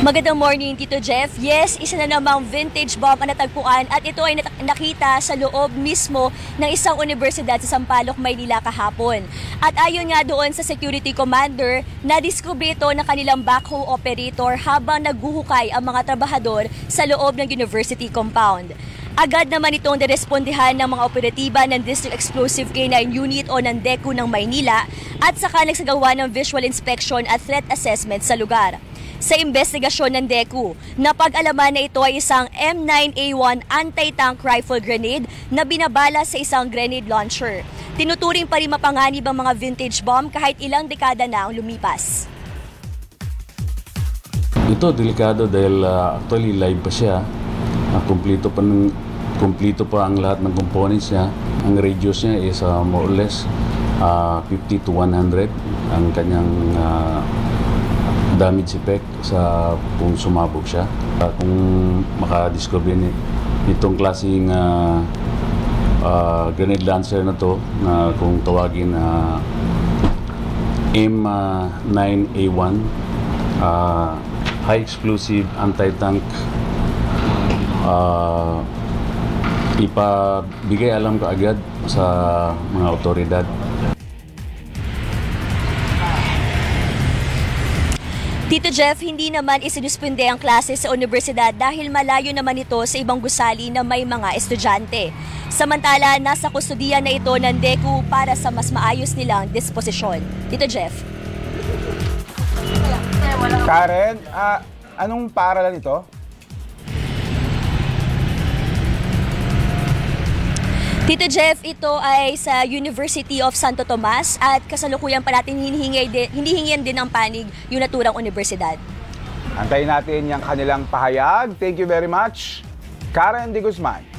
Magandang morning, Tito Jeff. Yes, isa na namang vintage bomb ang natagpuan at ito ay nakita sa loob mismo ng isang universidad sa Sampaloc, Maynila kahapon. At ayon nga doon sa security commander, nadiskubre ito ng kanilang backhoe operator habang naghuhukay ang mga trabahador sa loob ng university compound. Agad naman itong nirespondihan ng mga operatiba ng District Explosive K9 Unit o ng DECU ng Maynila at saka nagsagawa ng visual inspection at threat assessment sa lugar. Sa investigasyon ng DECU, napag-alaman na ito ay isang M9A1 anti-tank rifle grenade na binabala sa isang grenade launcher. Tinuturing pa rin mapanganib ang mga vintage bomb kahit ilang dekada na ang lumipas. Ito delikado dahil actually live pa siya. Kumpleto pa ang lahat ng components niya. Ang radius niya is more or less 50 to 100 ang kanyang damage effect sa kung sumabog siya. Kung makadiscover itong klaseng grenade launcher na to na kung tawagin M9A1 high explosive anti-tank, ipabigay alam ka agad sa mga otoridad. Tito Jeff, hindi naman isinuspende ang klase sa universidad dahil malayo naman ito sa ibang gusali na may mga estudyante. Samantala, nasa kustudiya na ito ng DECU para sa mas maayos nilang disposisyon. Tito Jeff. Karen, anong paaralan ito? Tito Jeff, ito ay sa University of Santo Tomas at kasalukuyan pa natin hinihingian din ng panig yung naturang universidad. Antayin natin yung kanilang pahayag. Thank you very much, Karen De Guzman.